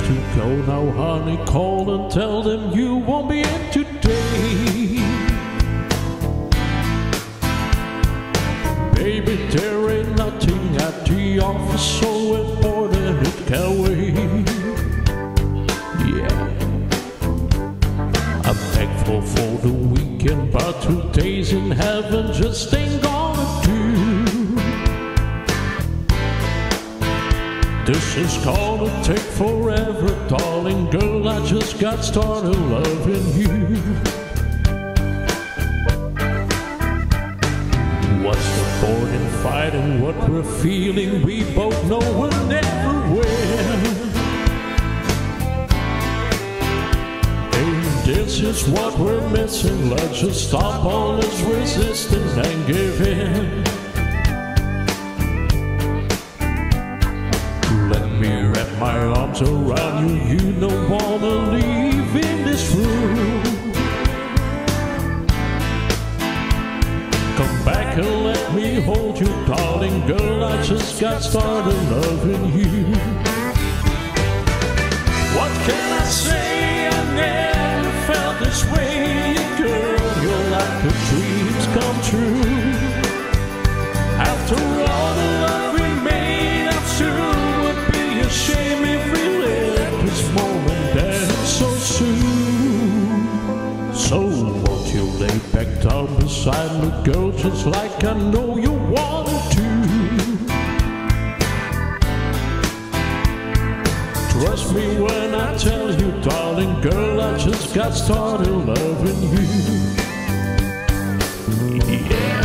to go now, honey. Call and tell them you won't be in today. Baby, there ain't nothing at the office so important it can wait. Yeah, I'm thankful for the weekend, but 2 days in heaven just ain't gonna do. This is gonna take forever, darling girl. I just got started loving you. What's the point in fighting what we're feeling? We both know we'll never win. And this is what we're missing. Let's just stop all this resistance and give in. Let me wrap my arms around you. You don't wanna leave in this room. Come back and let me hold you, darling girl. I just got started loving you. What can I say? I never felt this way, girl. You're like the dreams come true. After all the love we made, I'm sure it would be a shame if we let this moment end so soon. So won't you lay back down beside me, girl, just like I know you want to. Trust me when I tell you, darling girl, I just got started loving you. Yeah.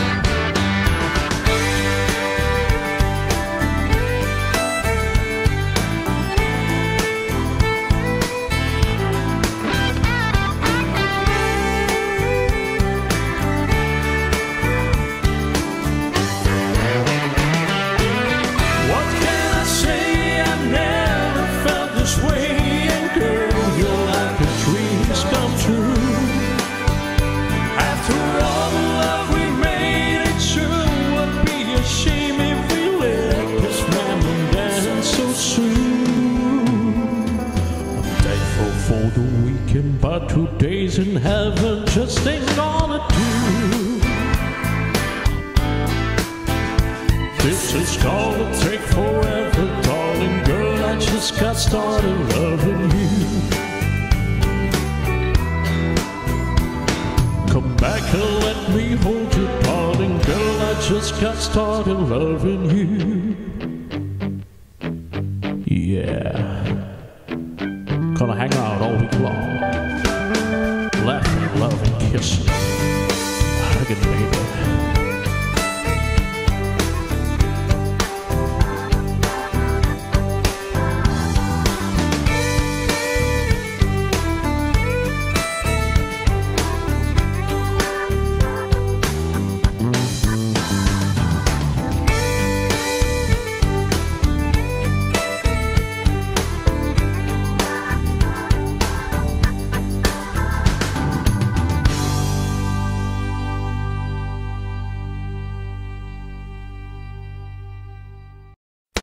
For the weekend, but 2 days in heaven just ain't gonna do. This is gonna take forever, darling girl. I just got started loving you. Come back and let me hold you, darling girl. I just got started loving you.